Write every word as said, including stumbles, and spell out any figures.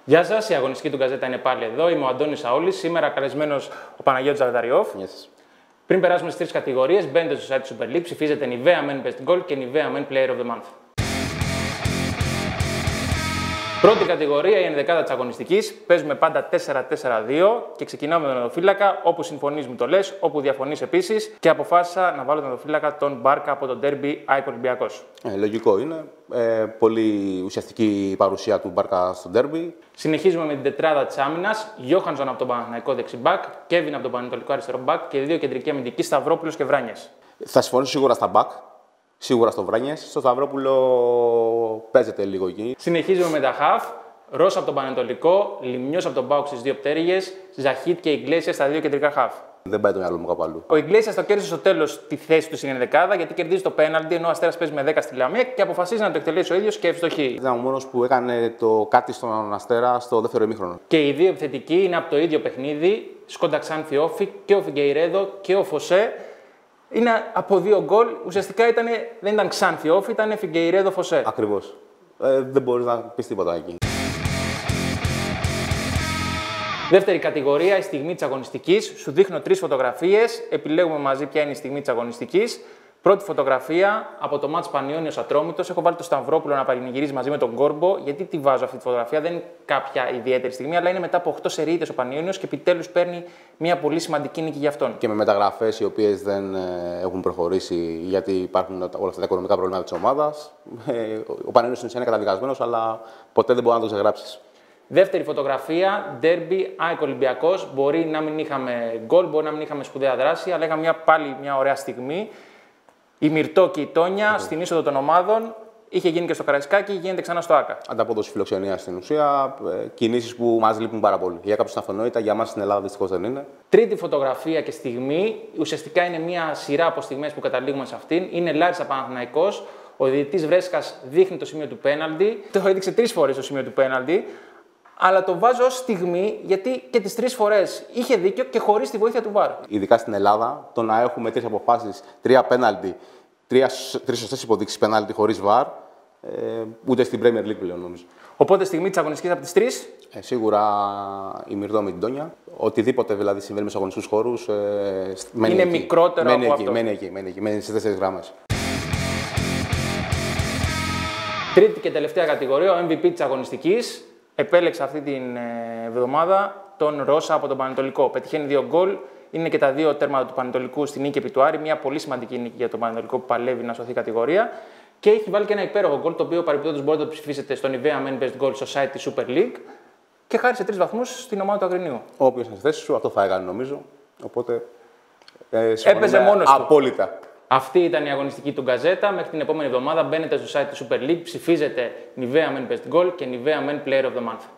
Γεια σας, η αγωνιστική του Γκαζέτα είναι πάλι εδώ. Είμαι ο Αντώνης Σαόλης. Σήμερα καλεσμένος ο Παναγιώτης Ζαγαταριόφ. Yes. Πριν περάσουμε στις τρεις κατηγορίες, μπαίνετε στο site του Super League, ψηφίζετε Nivea Men Best Goal και Nivea Men Player of the Month. Πρώτη κατηγορία, η ενδεκάδα της αγωνιστικής. Παίζουμε πάντα τέσσερα τέσσερα δύο και ξεκινάμε με τον οδοφύλακα. Όπου συμφωνείς μου το λες, όπου διαφωνείς επίσης. Και αποφάσισα να βάλω τον οδοφύλακα τον Μπάρκα από τον Derby ΑΕΚ Ολυμπιακός. Ε, λογικό είναι. Ε, πολύ ουσιαστική η παρουσία του Μπάρκα στο Derby. Συνεχίζουμε με την τετράδα της άμυνας. Γιώχανσον από τον Παναθηναϊκό δεξιμπάκ, Κέβιν από τον Πανετολικό αριστερό μπακ και δύο κεντρικοί αμυντικοί, Σταυρόπουλος και Βράνιες. Θα συμφωνήσω σίγουρα στα μπακ. Σίγουρα στο Βράνιες. Στο Σταυρόπουλο παίζεται λίγο εκεί. Συνεχίζουμε με τα χαφ. Ρώσα από τον Πανετολικό, Λιμνιός από τον Πάοκ στις δύο πτέρυγες, Ζαχίτ και Ιγκλέσιας στα δύο κεντρικά χαφ. Δεν πάει το μυαλό μου κάπου αλλού. Ο Ιγκλέσιας το κέρδισε στο τέλος τη θέση του στην ενδεκάδα γιατί κερδίζει το πέναλτι ενώ ο Αστέρας παίζει με δέκα στη Λαμία και αποφασίζει να το εκτελέσει ο ίδιος και ευστοχεί. Ήταν ο μόνος που έκανε το κάτι στον Αστέρα στο δεύτερο ημίχρονο. Και οι δύο επιθετικοί είναι από το ίδιο παιχνίδι. Σκόντα Ξάνθη Όφη και ο Φιγκεϊρέδο και ο Φωσέ. Είναι από δύο γκολ. Ουσιαστικά ήτανε, δεν ήταν Ξάνθη Όφη, ήταν Φιγκεϊρέδο Φωσέ. Ακριβώς. Ε, δεν μπορείς να πεις τίποτα εκεί. Δεύτερη κατηγορία, η στιγμή της αγωνιστικής. Σου δείχνω τρεις φωτογραφίες. Επιλέγουμε μαζί ποια είναι η στιγμή της αγωνιστικής. Πρώτη φωτογραφία από το μάτς Πανιώνιος Ατρόμητος. Έχω βάλει το Σταυρόπουλο να πανηγυρίζει μαζί με τον Κόρμπο. Γιατί τη βάζω αυτή τη φωτογραφία, δεν είναι κάποια ιδιαίτερη στιγμή, αλλά είναι μετά από οκτώ σερίτες ο Πανιώνιος και επιτέλους παίρνει μια πολύ σημαντική νίκη για αυτόν. Και με μεταγραφές οι οποίες δεν ε, έχουν προχωρήσει γιατί υπάρχουν όλα αυτά τα οικονομικά προβλήματα της ομάδας. Ε, ο Πανιώνιος είναι καταδικασμένος, αλλά ποτέ δεν μπορεί να το ξεγράψεις. Δεύτερη φωτογραφία, Derby ΑΕΚ Ολυμπιακός. Μπορεί να μην είχαμε γκολ, μπορεί να μην είχαμε σπουδαία δράση, αλλά είχαμε μια, πάλι μια ωραία στιγμή. Η Μυρτό και η Τόνια mm-hmm. στην είσοδο των ομάδων. Είχε γίνει και στο Καραϊσκάκι, γίνεται ξανά στο ΆΚΑ. Ανταπόδοση φιλοξενία στην ουσία. Ε, Κινήσεις που μας λείπουν πάρα πολύ. Για κάποιους είναι αυτονόητα, για μας στην Ελλάδα δυστυχώς δεν είναι. Τρίτη φωτογραφία και στιγμή. Ουσιαστικά είναι μια σειρά από στιγμές που καταλήγουμε σε αυτήν. Είναι Λάρισα Παναθηναϊκός. Ο διαιτητής Βρέσικας δείχνει το σημείο του πέναλτι. Το έδειξε τρεις φορές το σημείο του πέναλτι. Αλλά το βάζω ως στιγμή γιατί και τις τρεις φορές είχε δίκιο και χωρίς τη βοήθεια του βαρ. Ειδικά στην Ελλάδα, το να έχουμε τρεις αποφάσεις, τρία πέναλτι, τρεις σωστές υποδείξεις πέναλτι χωρίς βαρ, ε, ούτε στην Premier League πλέον νομίζω. Οπότε στιγμή της αγωνιστικής από τις τρεις. Ε, σίγουρα η Μυρτό με την Τόνια. Οτιδήποτε δηλαδή συμβαίνει στους αγωνιστικούς χώρους. Ε, μένει είναι εκεί. μικρότερο μένει από εκεί, αυτό. Μένει εκεί, μένει εκεί, μένει στις τέσσερις γράμμες. Τρίτη και τελευταία κατηγορία, ο εμ βι πι της αγωνιστικής. Επέλεξα αυτή την εβδομάδα τον Ρώσα από τον Πανετολικό. Πετυχαίνει δύο γκολ. Είναι και τα δύο τέρματα του Πανετολικού στη νίκη επί του Άρη. Μια πολύ σημαντική νίκη για τον Πανετολικό που παλεύει να σωθεί κατηγορία. Και έχει βάλει και ένα υπέροχο γκολ το οποίο παρεμπιπτόντως μπορείτε να το ψηφίσετε στο Nivea Men Best Goal στο site της Super League. Και χάρισε τρεις βαθμούς στην ομάδα του Αγρινίου. Όποιος είναι στη θέση σου, αυτό θα έκανε νομίζω. Οπότε. Ε, Έπαιζε μόνος του. Απόλυτα. Αυτή ήταν η αγωνιστική του Γκαζέτα. Μέχρι την επόμενη εβδομάδα μπαίνετε στο site της Super League, ψηφίζετε Nivea Men Best Goal και Nivea Men Player of the Month.